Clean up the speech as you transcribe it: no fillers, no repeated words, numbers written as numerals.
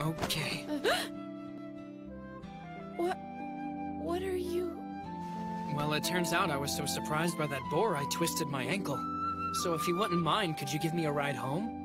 Okay. What are you... Well, it turns out I was so surprised by that boar I twisted my ankle. So if you wouldn't mind, could you give me a ride home?